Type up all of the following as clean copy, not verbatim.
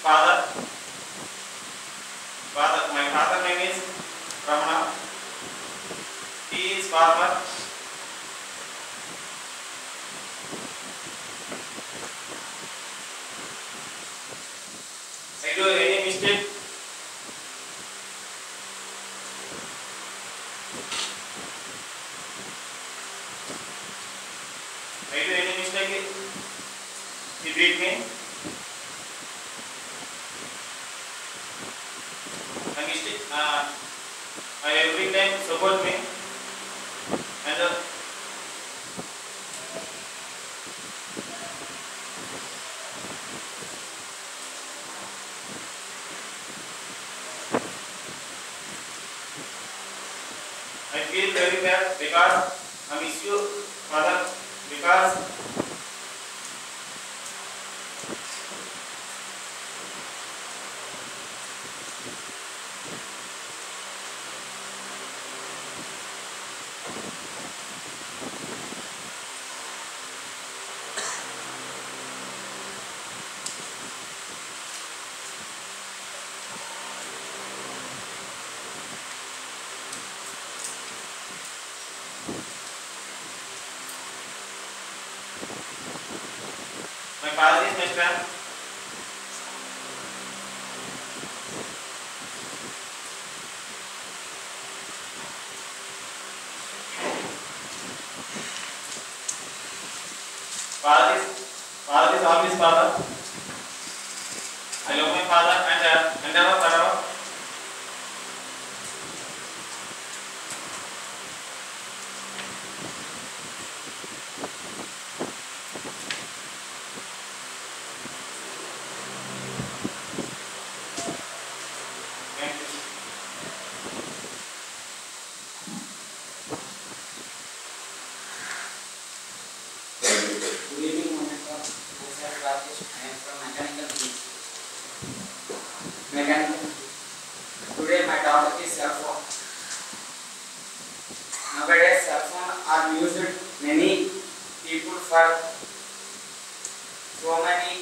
father. My father name is Ramana. He is farmer. I do any mistake? I do any mistake? He beat me. I every time support me and I feel very bad because I miss you, Father, because my father is my friend. Father is always father. I love my father and ever forever. Mechanical. Today my topic is cell phone. Nowadays cell phone are used many people for so many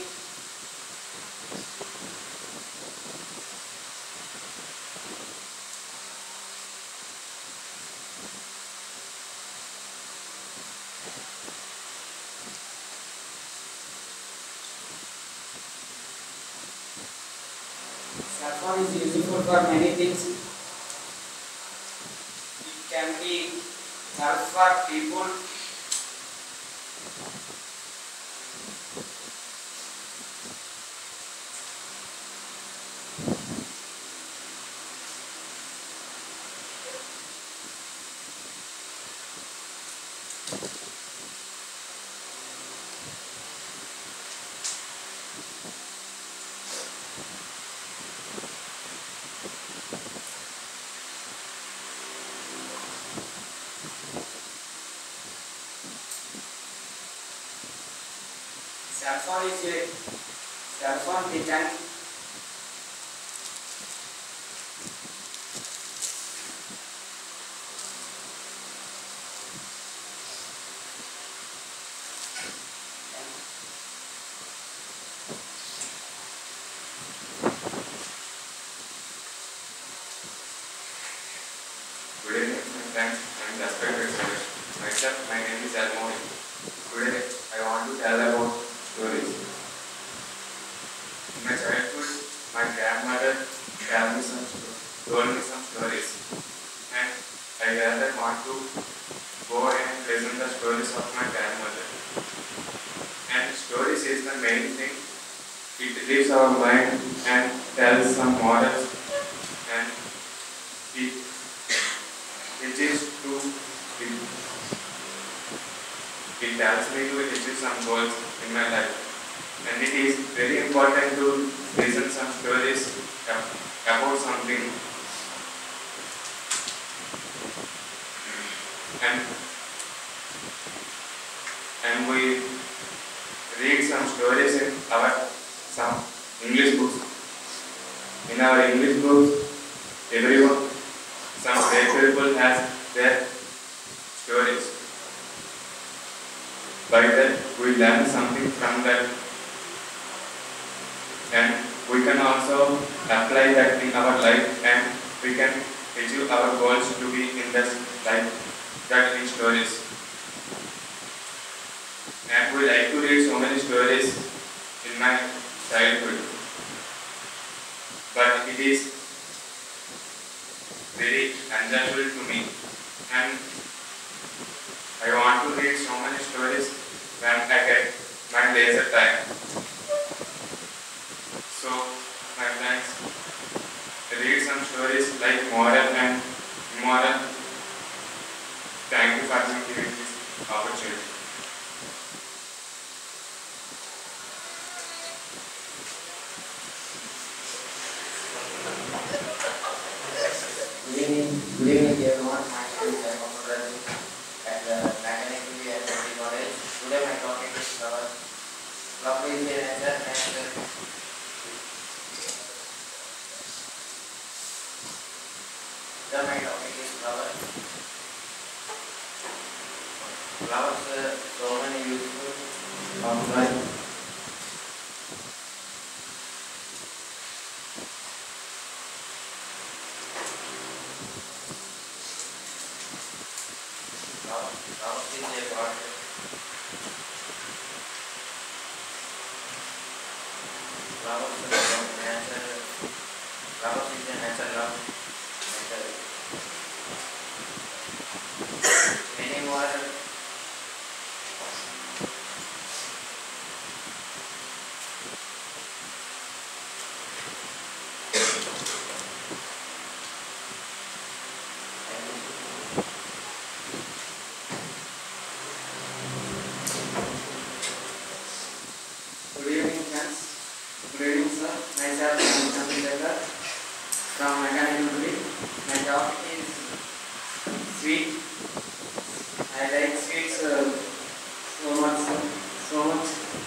cell phone is useful for many things. It can be help for people. Cell phone is a cell phone we can Good evening, my friends and respected students. Myself, my name is Almoni. Today, I want to tell about stories. In my childhood, my grandmother told me some stories, and I rather want to go and listen the stories of my grandmother. And stories is the main thing. It leaves our mind and tells some morals, and it tells me to achieve some goals in my life. And it is very important to listen some stories about something. And we read some stories in some English books. In our English books, everyone, some great people has their stories. By that, we learn something from that, and we can also apply that in our life and we can achieve our goals to be in that life, that in stories. And we like to read so many stories in my childhood, but it is very enjoyable to me, and I want to read so many stories when I get my leisure time. So, my friends, read some stories like moral and immoral. Thank you for giving this opportunity. Good evening everyone. My name is Mohammed at the Mechanical and College. Today my topic is love is the nature and my topic is flowers. Flowers so many useful of life. Flowers is a god. Flowers is nature. Flowers is a natural love. Many more Good evening, friends. Good evening, sir. Myself, I am Chandra from Mechanical. My topic is sweet. I like sweets so much, so much.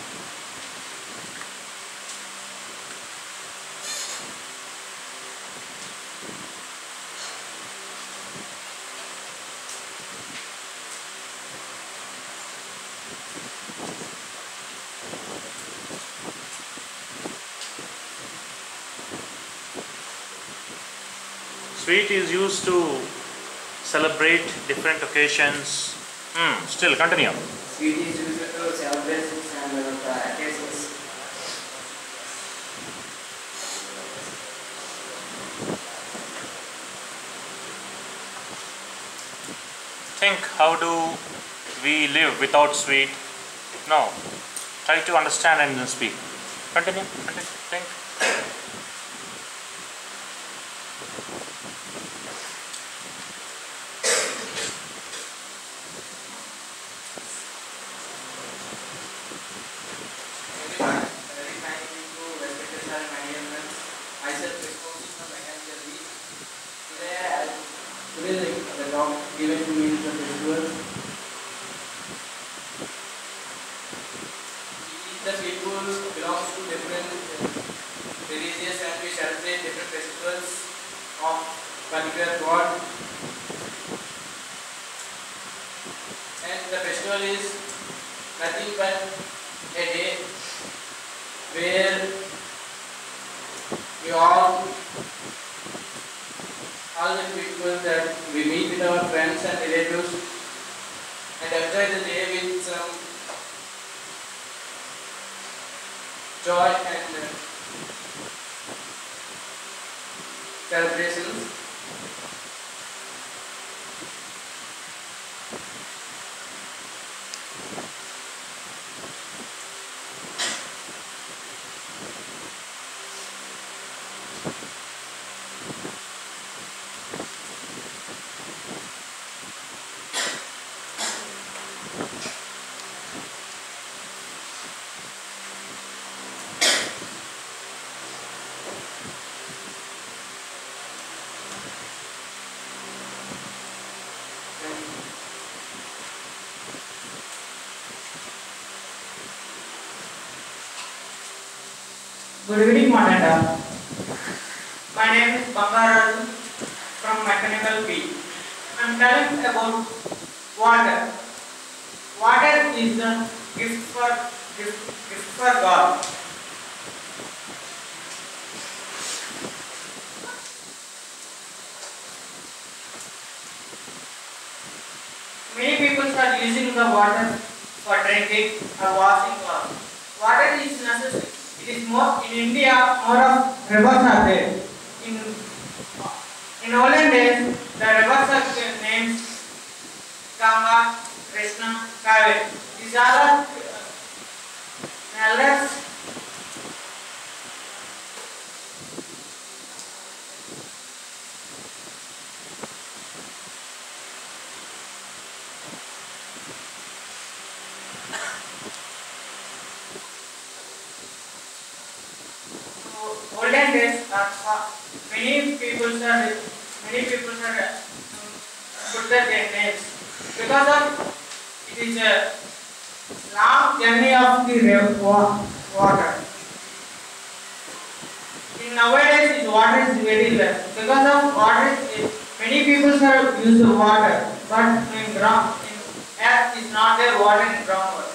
Sweet is used to celebrate different occasions. Still continue. Sweet is used to celebrations and occasions. Think, how do we live without sweet? No. Try to understand and then speak. Continue. Think. Today the talk given to me is the festival. The people belongs to different religions and we celebrate different festivals of particular god. And the festival is nothing but a day where we all the people that we meet with our friends and relatives and enjoy the day with some joy and celebrations. Good evening, Madam. My name is Bangaraju from Mechanical B. I am telling about water. Water is the gift for God. people are using the water for drinking or washing clothes. Water is necessary. It is more in India. More of rivers are there. In olden days, the rivers are named Ganga, Krishna, Kaveri. These are the elders. Olden days, many people are put their names because of it is a long journey of the water. In nowadays, water is very less because of water. Many people are use water, but in earth is not there water in groundwater.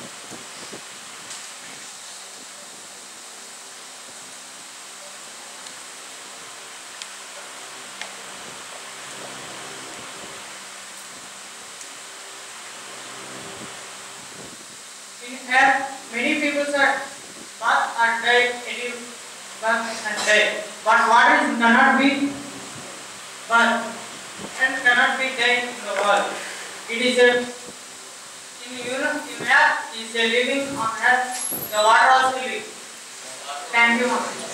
In earth, many people are birth and die, birth and die. But water cannot be birth and cannot be died in the world. It is in earth is a living on earth. The water also lives. Thank you.